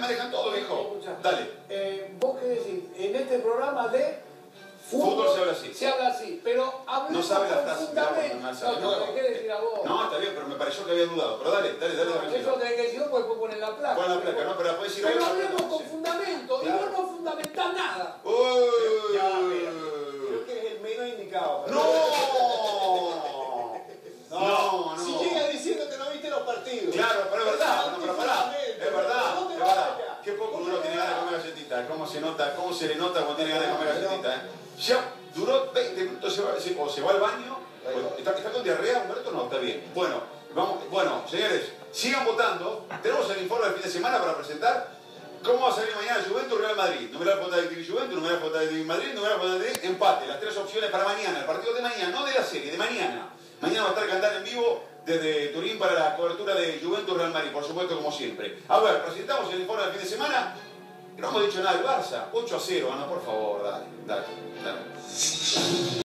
manejan todo, viejo. Dale. Vos qué decís, en este programa de Fútbol se habla así. Se habla así, pero hablemos No sabe la con frase. fundamento. No, ¿qué decir a vos? No, está bien, pero me pareció que había dudado. Pero dale, Eso tenés que decir vos, porque después poner la placa. Pon la placa, no, pero después decir pero algo. hablemos con fundamento, claro. y vos no fundamentás nada. Creo que eres el menos indicado. No. Si llegas diciendo que no viste los partidos. Claro, pero es verdad, es verdad. No te vayas. Qué poco uno tiene ganas de comer galletitas. ¿Cómo se le nota cuando tiene ganas de comer galletitas? Ya duró 20 minutos, se va al baño. ¿Está con diarrea, Humberto? No, está bien. Bueno, señores, sigan votando. Tenemos el informe del fin de semana para presentar. ¿Cómo va a salir mañana Juventus Real Madrid? Numeral Fontadectiv Juventus, numeral Fontadectiv Madrid, numeral Fontadectiv empate. Las tres opciones para mañana. El partido de mañana, no de la serie, de mañana. Mañana va a estar Candán en vivo desde Turín para la cobertura de Juventus Real Madrid, por supuesto, como siempre. A ver, presentamos el informe del fin de semana. No hemos dicho nada del Barça. 8-0, no, por favor, dale.